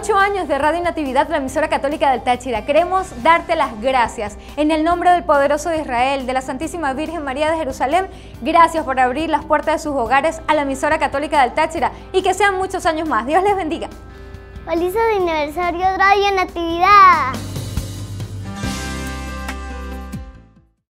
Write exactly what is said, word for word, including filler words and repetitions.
Ocho años de Radio Natividad, la emisora católica del Táchira. Queremos darte las gracias. En el nombre del poderoso de Israel, de la Santísima Virgen María de Jerusalén, gracias por abrir las puertas de sus hogares a la emisora católica del Táchira y que sean muchos años más. Dios les bendiga. Feliz aniversario Radio Natividad.